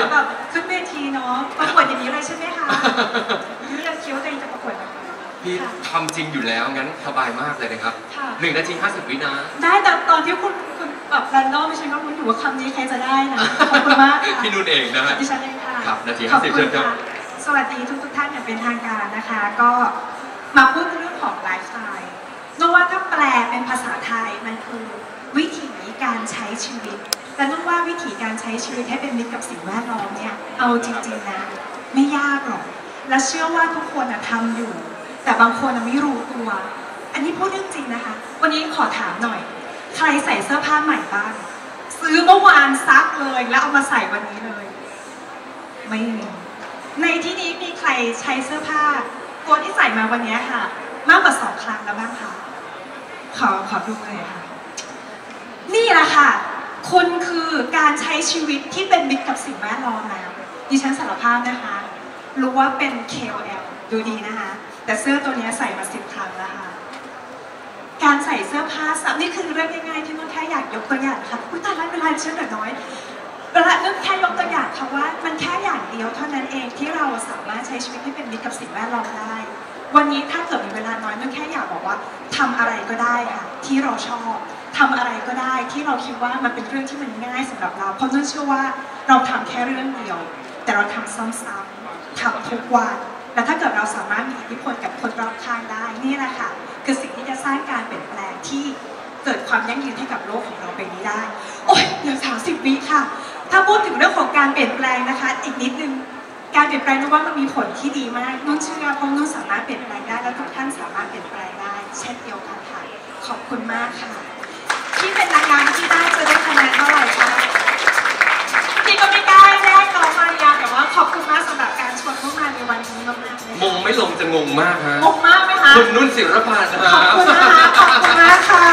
อนแบบขึ้นเวทีเนาะประกวดอย่างนี้เลยใช่ไหมคะพี่จะคิดว่าตัวเองจะประกวดนะคะพี่ทำจริงอยู่แล้วงั้นสบายมากเลยนะครับ1 นาที 50 วินาได้แต่ตอนที่คุณแบบแรนดอมไม่ใช่ก็รู้อยู่ว่าคำนี้ใครจะได้นะขอบคุณมากค่ะพี่นุ่นเองนะฮะดิฉันเองค่ะครับนาที50เชิญครับสวัสดีทุกท่านอย่างเป็นทางการนะคะก็มาพูดเรื่องของไลฟ์สไตล์นึกว่าถ้าแปลเป็นภาษาไทยมันคือวิถีการใช้ชีวิตแต่นึกว่าวิถีการใช้ชีวิตให้เป็นมิตรกับสิ่งแวดล้อมเนี่ยเอาจริงๆนะไม่ยากหรอกและเชื่อว่าทุกคนทำอยู่แต่บางคนไม่รู้ตัวอันนี้พูดเรื่องจริงนะคะวันนี้ขอถามหน่อยใครใส่เสื้อผ้าใหม่บ้างซื้อเมื่อวานซักเลยแล้วเอามาใส่วันนี้เลยไม่มีในที่นี้มีใครใช้เสื้อผ้าตัวที่ใส่มาวันนี้ค่ะมากกว่า2 ครั้งแล้วบ้างคะขอดูเลยค่ะนี่แหละค่ะคุณคือการใช้ชีวิตที่เป็นมิตรกับสิ่งแวดล้อมแล้วดิฉันสารภาพนะคะรู้ว่าเป็น KOL ดูดีนะคะแต่เสื้อตัวนี้ใส่มา10 ครั้งแล้วค่ะการใส่เสื้อผ้าซ้ำนี่คือเรื่องง่ายๆที่นุ่นแค่อยากยกตัวอย่างค่ะอุ๊ยตายแล้วเวลาฉันเหลือน้อยเวลานุ่นแค่ยกตัวอย่างค่ะว่ามันแค่อย่างเดียวเท่านั้นเองที่เราสามารถใช้ชีวิตให้เป็นมิตรกับสิ่งแวดล้อมได้วันนี้ถ้าเกิดมีเวลาน้อยนุ่นแค่อยากบอกว่าทำอะไรก็ได้ค่ะที่เราชอบทำอะไรก็ได้ที่เราคิดว่ามันเป็นเรื่องที่มันง่ายสำหรับเราเพราะนุ่นเชื่อว่าเราทำแค่เรื่องเดียวแต่เราทำซ้ำๆทำทุกวันและถ้าเกิดเราสามารถมีอิทธิพลกับคนรอบข้างได้นี่แหละค่ะคือสิ่งที่จะสร้างการเปลี่ยนแปลงที่เกิดความยั่งยืนให้กับโลกของเราไปนี้ได้โอ้ยเหลือ30 วิค่ะถ้าพูดถึงเรื่องของการเปลี่ยนแปลงนะคะอีกนิดนึงการเปลี่ยนแปลงนุ่นว่ามันมีผลที่ดีมากนุ่นเชื่อเพราะนุ่นสามารถเปลี่ยนแปลงได้และทุกท่านสามารถเปลี่ยนแปลงได้เช่นเดียวกันค่ะขอบคุณมากค่ะที่เป็นนางงามที่ได้จะได้คะแนนเท่าไหร่คะที่ก็ไม่กล้าแน่น้องมายาแต่ว่าขอบคุณมากสำหรับการชวนเข้ามาในวันนี้มากๆเลยงงไม่ลงจะงงมากฮะงงมากไหมคะคุณนุ่นศิรพันธ์ขอบคุณนะคะขอบคุณมากค่ะ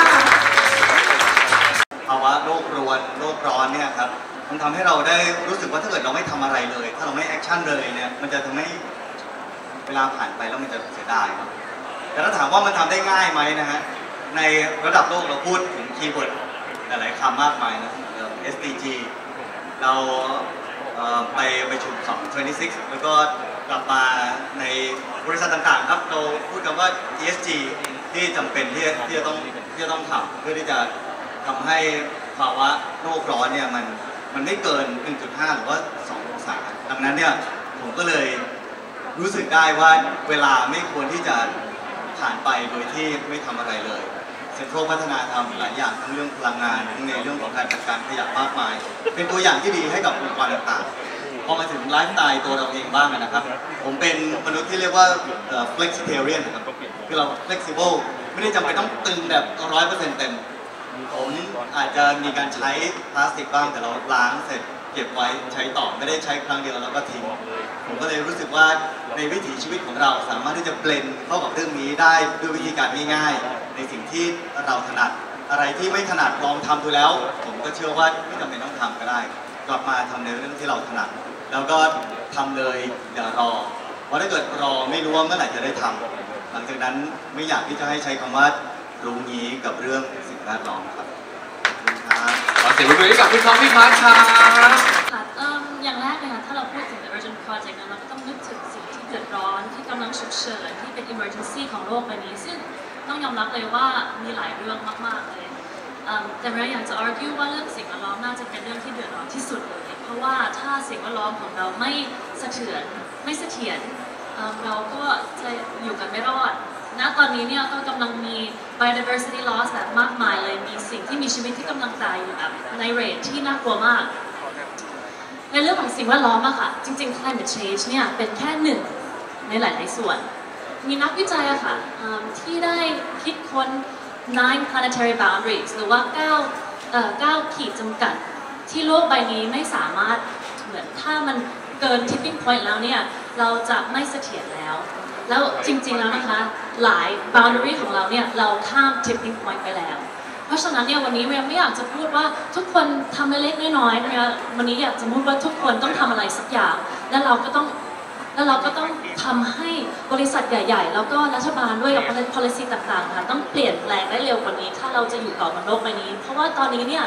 ภาวะโลกร้อนเนี่ยครับมันทำให้เราได้รู้สึกว่าถ้าเกิดเราไม่ทำอะไรเลยถ้าเราไม่แอคชั่นเลยเนี่ยมันจะทำให้เวลาผ่านไปแล้วมันจะเสียดายครับแต่ถ้าถามว่ามันทำได้ง่ายไหมนะฮะในระดับโลกเราพูดถึงคีย์เวิร์ดหลายๆคำมากมายนะ SDG เราไปประชุม26แล้วก็กลับมาในบริษัทต่างๆครับเราพูดคำว่า ESG ที่จำเป็นที่จะต้องทำเพื่อที่จะทำให้ภาวะโลกร้อนเนี่ยมันไม่เกิน 1.5 หรือว่า 2 องศาดังนั้นเนี่ยผมก็เลยรู้สึกได้ว่าเวลาไม่ควรที่จะผ่านไปโดยที่ไม่ทำอะไรเลยเซ็นทรัลพัฒนาทำหลายอย่างทั้งเรื่องพลังงานทั้งในเรื่องของการจัดการขยะมากมายเป็นตัวอย่างที่ดีให้กับองค์กรต่างๆพอมาถึงไลฟ์สไตล์ตัวเราเองบ้างนะครับผมเป็นมนุษย์ที่เรียกว่า flexitarian นะครับคือเรา flexible ไม่ได้จำเป็นต้องตึงแบบ 100% เต็มผมอาจจะมีการใช้พลาสติกบ้างแต่เราล้างเสร็จเก็บไว้ใช้ต่อไม่ได้ใช้ครั้งเดียวแล้วก็ทิ้งผมก็เลยรู้สึกว่าในวิถีชีวิตของเราสามารถที่จะเบลนด์เข้ากับเรื่องนี้ได้ด้วยวิธีการง่ายๆในสิ่งที่เราถนัดอะไรที่ไม่ถนัดลองทำดูแล้วผมก็เชื่อว่าไม่จำเป็นต้องทำก็ได้กลับมาทำในเรื่องที่เราถนัดแล้วก็ทำเลยอย่ารอเพราะถ้าเกิดรอไม่รู้ว่าเมื่อไหร่จะได้ทำหลังจากนั้นไม่อยากที่จะให้ใช้คำว่ารู้งี้กับเรื่องสิ่งแวดล้อมครับขอเสียงปรบมือให้กับพี่ท็อปพี่พัชค่ะอย่างแรกเลยค่ะถ้าเราพูดถึง Urgent Project เราก็ต้องนึกถึงสิ่งที่เดือดร้อนที่กำลังฉุกเฉินที่เป็น Emergency ของโลกใบนี้ซึ่งต้องยอมรับเลยว่ามีหลายเรื่องมากๆเลยแต่เราอยากจะ argue ว่าเรื่องสิ่งแวดล้อมน่าจะเป็นเรื่องที่เดือดร้อนที่สุดเลยเพราะว่าถ้าสิ่งแวดล้อมของเราไม่เสถียรเราก็จะอยู่กันไม่รอดณตอนนี้เนี่ยก็กำลังมี biodiversity loss แบบมากมายเลยมีสิ่งที่มีชีวิตที่กำลังตายอยู่แบบในเรทที่น่ากลัวมากในเรื่องของสิ่งแวดล้อมอะค่ะจริงๆ climate change เนี่ยเป็นแค่หนึ่งในหลายๆส่วนมีนักวิจัยอะค่ะที่ได้คิดค้น 9 planetary boundaries หรือว่า9ขีดจำกัดที่โลกใบนี้ไม่สามารถเหมือนถ้ามันเกิน tipping point แล้วเนี่ยเราจะไม่เสถียรแล้วจริงๆแล้วนะคะหลาย boundary ของเราเนี่ยเราข้าม tipping point ไปแล้วเพราะฉะนั้นเนี่ยวันนี้เรียไม่อยากจะพูดว่าทุกคนทำเล็กๆน้อยๆนะคะวันนี้อยากจะพูดว่าทุกคนต้องทำอะไรสักอย่างแล้วเราก็ต้องทำให้บริษัทใหญ่ๆแล้วก็รัฐบาลด้วยกับ policy ต่างๆค่ะต้องเปลี่ยนแปลงได้เร็วกว่านี้ถ้าเราจะอยู่ต่อบนโลกใบนี้เพราะว่าตอนนี้เนี่ย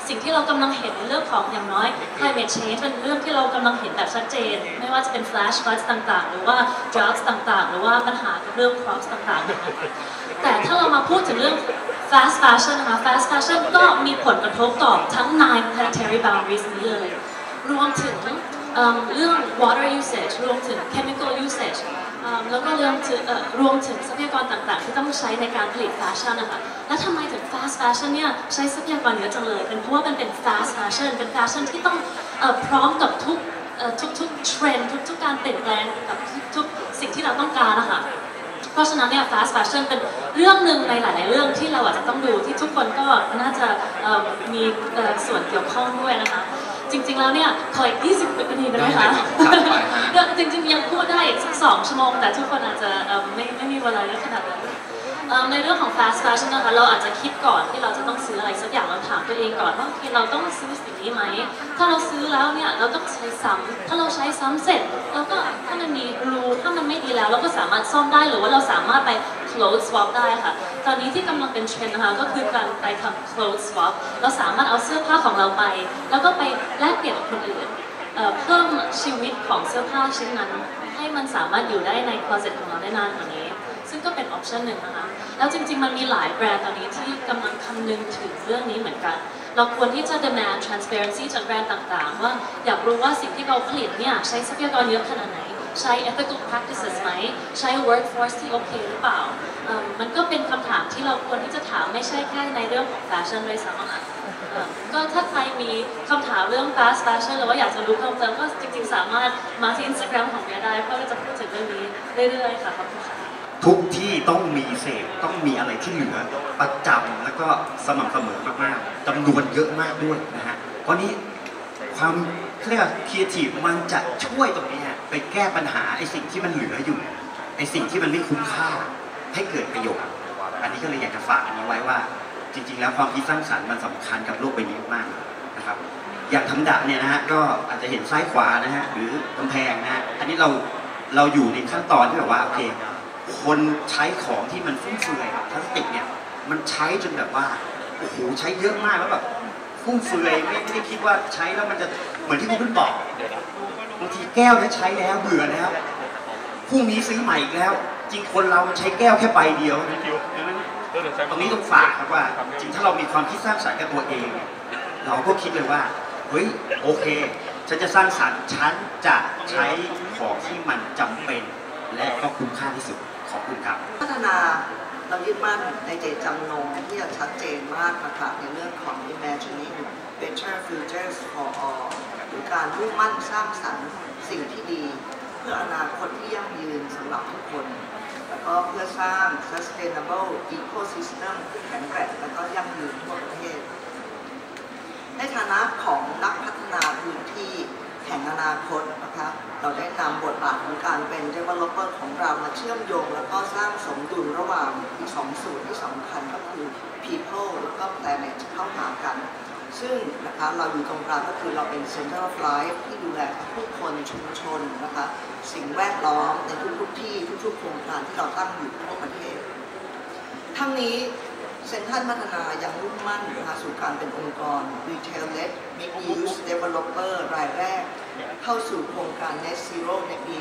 สิ่งที่เรากำลังเห็นในเรื่องของอย่างน้อย climate change เป็นเรื่องที่เรากำลังเห็นแบบชัดเจนไม่ว่าจะเป็น flash floods ต่างๆหรือว่า droughts ต่างๆหรือว่าปัญหากับเรื่อง crops ต่างๆนะคะแต่ถ้าเรามาพูดถึงเรื่อง fast fashion นะคะ fast fashion ก็มีผลกระทบต่อทั้ง 9 planetary boundaries นี้เลยรวมถึงเรื่อง water usage รวมถึง chemical usage แล้วก็รวมถึงทรัพยากรต่างๆที่ต้องใช้ในการผลิตแฟชั่นนะคะแล้วทำไมถึง fast fashion เนี่ยใช้ทรัพยากรเยอะจังเลยเป็นเพราะว่ามันเป็น fast fashion เป็นแฟชั่นที่ต้องพร้อมกับทุกเทรนด์ทุกการเปลี่ยนแปลงกับทุกสิ่งที่เราต้องการนะคะเพราะฉะนั้นเนี่ย fast fashion เป็นเรื่องหนึ่งในหลายๆเรื่องที่เราอาจจะต้องดูที่ทุกคนก็น่าจะมีส่วนเกี่ยวข้องด้วยนะคะจริงๆแล้วเนี่ยขออีก20 นาทีได้ไหมคะจริงๆยังพูดได้อีกสัก2 ชั่วโมงแต่ทุกคนอาจจะไม่มีเวลาเยอะขนาดนั้นในเรื่องของ fast fashion นะคะเราอาจจะคิดก่อนที่เราจะต้องซื้ออะไรสักอย่างเราถามตัวเองก่อนว่าเราต้องซื้อสิ่งนี้ไหมถ้าเราซื้อแล้วเนี่ยเราต้องใช้ซ้ำถ้าเราใช้ซ้ำเสร็จเราก็ถ้ามันมีรูถ้ามันไม่ดีแล้วเราก็สามารถซ่อมได้หรือว่าเราสามารถไป clothes swap ได้ค่ะตอนนี้ที่กำลังเป็นเทรนด์นะคะก็คือการไปทำ clothes swap เราสามารถเอาเสื้อผ้าของเราไปแล้วก็ไปแลกเปลี่ยนกับคนอื่นเพิ่มชีวิตของเสื้อผ้าชิ้นนั้นให้มันสามารถอยู่ได้ใน closet ของเราได้นานกว่านี้ซึ่งก็เป็นออปชันหนึ่งนะคะแล้วจริงๆมันมีหลายแบรนด์ตอนนี้ที่กำลังคำนึงถึงเรื่องนี้เหมือนกันเราควรที่จะ demand transparency จากแบรนด์ต่างๆว่าอยากรู้ว่าสิ่งที่เราผลิตเนี่ยใช้ทรัพยากรเยอะขนาดไหนใช้ ethical practices ไหมใช้ workforce ที่โอเคหรือเปล่ามันก็เป็นคำถามที่เราควรที่จะถามไม่ใช่แค่ในเรื่องของแฟชั่นด้วยซ้ำค่ะก็ถ้าใครมีคำถามเรื่อง fast fashion หรือว่าอยากจะรู้เพิ่มเติมก็จริงๆสามารถมาที่ Instagram ของเมียได้เพราะเราจะพูดถึงเรื่องนี้เรื่อยๆค่ะขอบคุณค่ะทุกที่ต้องมีเศษต้องมีอะไรที่เหลือประจำแล้วก็สม่ำเสมอมากๆจำนวนเยอะมากด้วยนะฮะเพราะนี้ความเรียกว่าครีเอทีฟมันจะช่วยตรงนี้ฮะไปแก้ปัญหาไอ้สิ่งที่มันเหลืออยู่ไอ้สิ่งที่มันไม่คุ้มค่าให้เกิดประโยชน์อันนี้ก็เลยอยากจะฝากอันนี้ไว้ว่าจริงๆแล้วความคิดสร้างสรรค์มันสำคัญกับโลกใบนี้มากนะครับอย่างทำดะเนี่ยนะฮะก็อาจจะเห็นซ้ายขวานะฮะหรือกำแพงนะฮะอันนี้เราอยู่ในขั้นตอนที่แบบว่าโอเคคนใช้ของที่มันฟุ่มเฟือยพลาสติกเนี่ยมันใช้จนแบบว่าโอ้โหใช้เยอะมากแล้วแบบฟุ่มเฟือยไม่ได้คิดว่าใช้แล้วมันจะเหมือนที่คุณเพิ่งบอกบางทีแก้วเนี่ยใช้แล้วเบื่อแล้วพรุ่งนี้ซื้อใหม่อีกแล้วจริงคนเราใช้แก้วแค่ใบเดียวตรงนี้ต้องฝากครับว่าจริงถ้าเรามีความคิดสร้างสรรค์กับตัวเองเราก็คิดเลยว่าเฮ้ยโอเคฉันจะสร้างสรรค์ฉันจะใช้ของที่มันจำเป็นและก็คุ้มค่าที่สุดขอบคุณครับพัฒนาเรายึดมั่นในเจตจำนงที่จะชัดเจนมากนะคะในเรื่องของ imagining better futures for all หรือการมุ่งมั่นสร้างสรรค์สิ่งที่ดีเพื่ออนาคตที่ยั่งยืนสำหรับทุกคนแล้วก็เพื่อสร้าง sustainable ecosystem ที่แข็งแกร่งและก็ยั่งยืนทั่วประเทศในฐานะของนักพัฒนาพื้นที่แห่งอนาคตนะคะเราได้นำบทบาทของการเป็น developer ของเรามาเชื่อมโยงแล้วก็สร้างสมดุลระหว่างอีก2ส่วนที่สำคัญก็คือ people แล้วก็ planet เข้าหากันซึ่งนะคะเราอยู่ตรงกลางก็คือเราเป็น center of life ที่ดูแลผู้คนชุมชนนะคะสิ่งแวดล้อมในทุกที่ทุกโครงการที่เราตั้งอยู่ทั่วประเทศทั้งนี้เซ็นทรัลพัฒนายังมุ่งมั่นนะคะสู่การเป็นองค์กร Retail-led Mixed-use Developer รายแรกเข้าสู่โครงการ Net Zero ในปี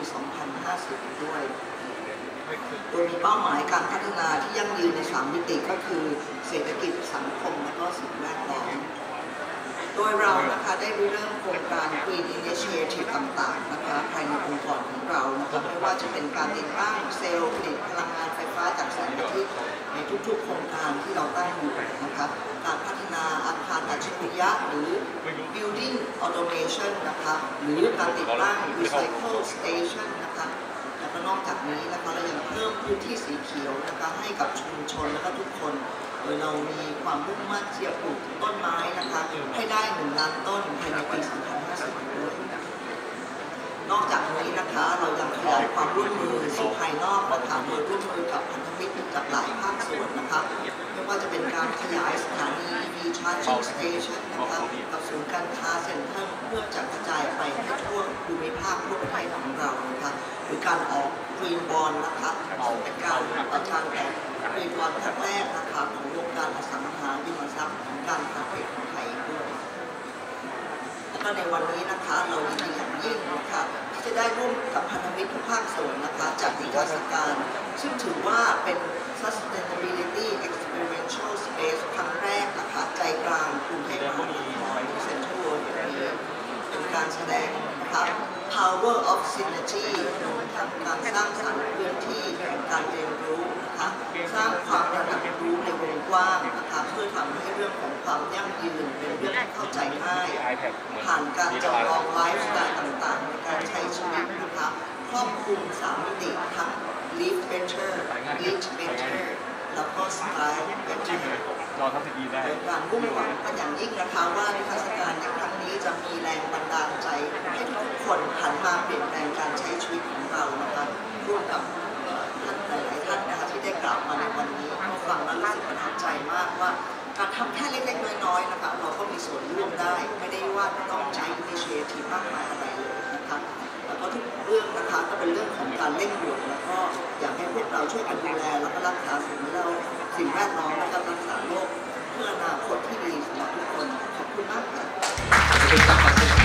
2050 ด้วยโดยมีเป้าหมายการพัฒนาที่ยั่งยืนใน3มิติก็คือเศรษฐกิจสังคมและก็สิ่งแวดล้อมโดยเรานะคะได้เริ่มโครงการ Green Initiative ต่างๆนะคะภายในองค์กรของเรานะคะไม่ว่าจะเป็นการติดตั้งเซลล์ผลิตพลังงานไฟฟ้าจากแสงอาทิตย์ในทุกๆโครงการที่เราตั้งอยู่นะคะการพัฒนาอาคารอัจฉริยะหรือ Building Automation นะคะหรือการติดตั้ง Recycle Station นะคะแล้วก็นอกจากนี้นะคะเรายังเพิ่มพื้นที่สีเขียวนะคะให้กับชุมชนและก็ทุกคนโดยเรามีความมุ่งมั่นที่จะปลูกต้นไม้นะคะให้ได้1 ล้านต้นภายในปี 2050 ด้วยนอกจากนี้นะคะเรายังขยายความร่วมมือสู่ภายนอกนะคะโดยร่วมมือกับพันธมิตรจากหลายภาคส่วนนะคะไม่ว่าจะเป็นการขยายสถานี EV Charging Station นะคะกับศูนย์การค้าเซ็นทรัลเพื่อจะกระจายไปให้ทั่วภูมิภาคทั่วประเทศของเรานะคะหรือการออก Green Bond นะคะซึ่งเป็นการประชันแบบGreen Bond ครั้งแรกนะคะของวงการอสังหาริมทรัพย์การค้าปลีกของไทยด้วยก็ในวันนี้นะคะเรายินดีอย่างยิ่งนะคะที่จะได้ร่วมกับพันธมิตรทุกภาคส่วนนะคะจัดนิทรรศการซึ่งถือว่าเป็น Sustainability Experiential Space ครั้งแรกนะคะใจกลางกรุงเทพมหานครที่เซ็นทรัลเวิลด์แห่งนี้เป็นการแสดงนะคะ Power of Synergy การสร้างสรรค์พื้นที่แห่งการเรียนรู้นะคะสร้างความตระหนักรู้ในวงกว้างนะคะเพื่อทำให้เรื่องของความยั่งยืนเป็นเรื่องที่เข้าใจง่ายผ่านการจำลองไลฟ์สไตล์ต่างๆในการใช้ชีวิตนะคะครอบคลุม3 มิติทั้ง Live Better Eat Better แล้วก็ Style Better โดยการมุ่งหวังเป็นอย่างยิ่งนะคะว่านิทรรศการในครั้งนี้จะมีแรงบันดาลใจให้ทุกคนหันมาเปลี่ยนแปลงการใช้ชีวิตของเรานะคะร่วมกับท่านหลายๆท่านนะคะที่ได้กล่าวมาในวันนี้ฟังแล้วรู้สึกประทับใจมากว่าการทำแค่เล็กๆน้อยๆนะคะเราก็มีส่วนร่วมได้ไม่ได้ว่าต้องใช้ initiative มากมายอะไรเลยนะคะแล้วก็ทุกเรื่องนะคะก็เป็นเรื่องของการเร่งด่วนแล้วก็อยากให้พวกเราช่วยกันดูแลแล้วก็รักษาสิ่งแวดล้อมและก็รักษาโลกเพื่ออนาคตที่ดีสำหรับทุกคนขอบคุณมากค่ะ